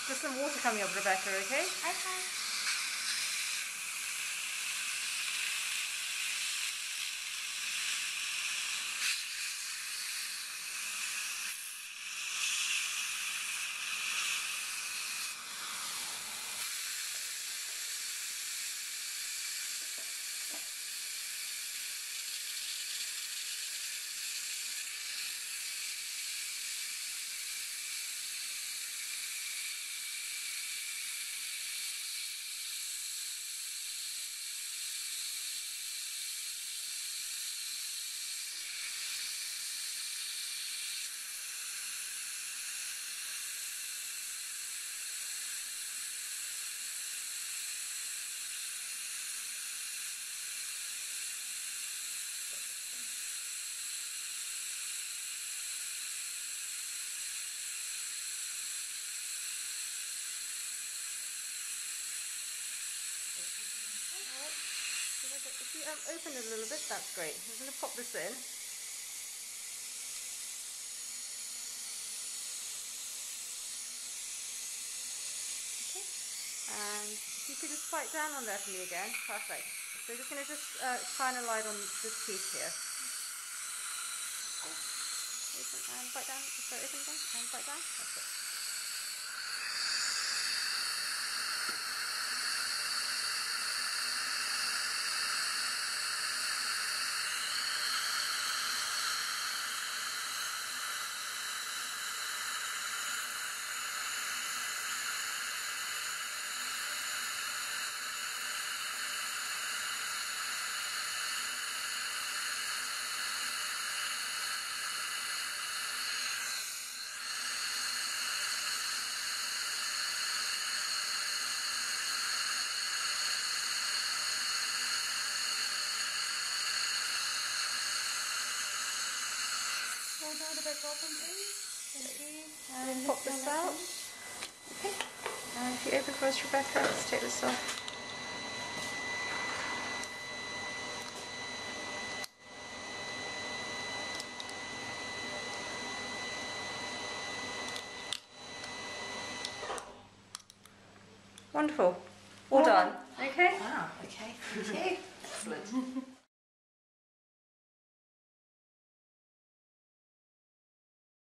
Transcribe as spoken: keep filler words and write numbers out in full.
Just some water coming up, Rebecca, okay? Okay. If you um, open it a little bit, that's great. I'm going to pop this in. Okay. And if you could just bite down on there for me again. Perfect. So just going to just uh, shine a light on this piece here. Okay. Open and bite down. So open again and bite down. That's it. Hold on a bit open, please. Thank you. And pop this out. Okay. And if you open for us, Rebecca, let's take this off. Wonderful. All done. Okay? Ah, okay. Thank you. Excellent.